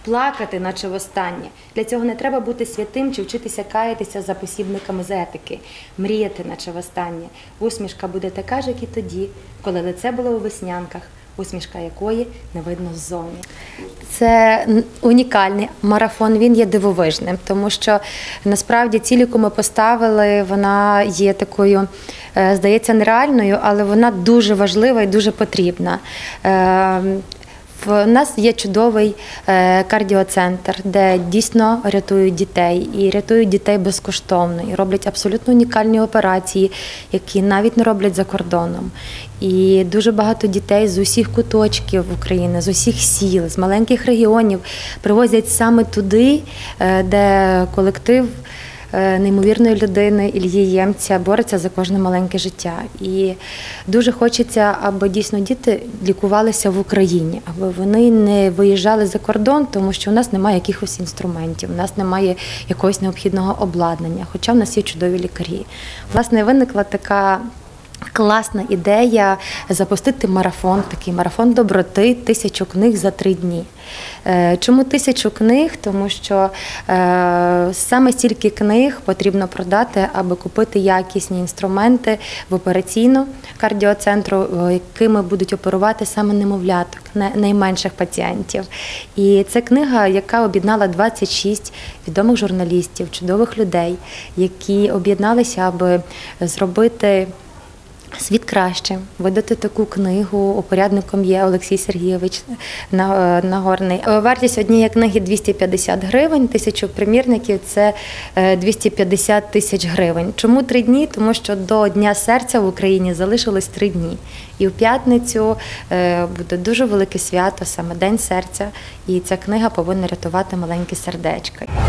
плакати, наче востаннє. Для цього не треба бути святим чи вчитися каятися за посібниками з етики. Мріяти, наче востаннє. Усмішка буде така ж, як і тоді, коли лице було у веснянках, усмішка якої не видно ззовні. Це унікальний марафон, він є дивовижним, тому що насправді ціль, яку ми поставили, вона є такою, здається, нереальною, але вона дуже важлива і дуже потрібна. У нас є чудовий кардіоцентр, де дійсно рятують дітей, і рятують дітей безкоштовно, і роблять абсолютно унікальні операції, які навіть не роблять за кордоном. І дуже багато дітей з усіх куточків України, з усіх сіл, з маленьких регіонів привозять саме туди, де колектив неймовірної людини Іллі Ємця бореться за кожне маленьке життя. І дуже хочеться, аби дійсно діти лікувалися в Україні, аби вони не виїжджали за кордон, тому що у нас немає якихось інструментів, у нас немає якогось необхідного обладнання, хоча в нас є чудові лікарі. Власне, виникла така класна ідея запустити марафон, такий марафон доброти, 1000 книг за 3 дні. Чому 1000 книг? Тому що саме стільки книг потрібно продати, аби купити якісні інструменти в операційну кардіоцентру, якими будуть оперувати саме немовляток, найменших пацієнтів. І це книга, яка об'єднала 26 відомих журналістів, чудових людей, які об'єдналися, аби зробити світ кращим, видати таку книгу. Упорядником є Олексій Сергійович Нагорний. Вартість однієї книги 250 гривень, 1000 примірників – це 250 тисяч гривень. Чому 3 дні? Тому що до Дня серця в Україні залишилось 3 дні. І в п'ятницю буде дуже велике свято, саме День серця, і ця книга повинна рятувати маленькі сердечка.